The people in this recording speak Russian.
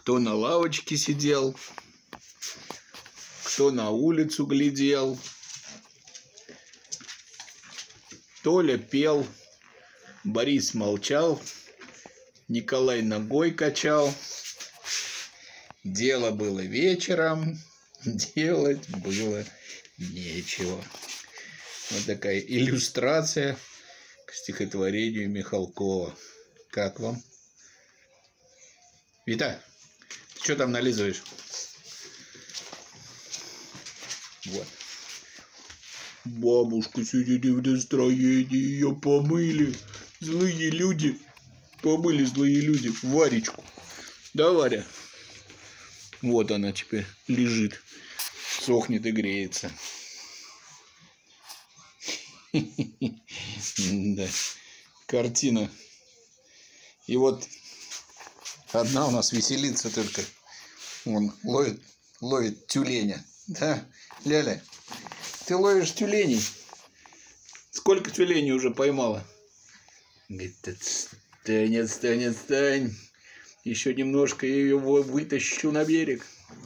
Кто на лавочке сидел, кто на улицу глядел. Толя пел, Борис молчал, Николай ногой качал. Дело было вечером, делать было нечего. Вот такая иллюстрация к стихотворению Михалкова. Как вам? Вита, ты что там нализываешь? Вот. Бабушка сидит в настроении, ее помыли. Злые люди. Помыли злые люди Варечку. Да, Варя? Вот она теперь лежит, сохнет и греется. Да, картина. И вот одна у нас веселится только. Он ловит тюленя. Да, Ляля, ты ловишь тюленей? Сколько тюленей уже поймала? Говорит, отстань. Еще немножко я ее вытащу на берег.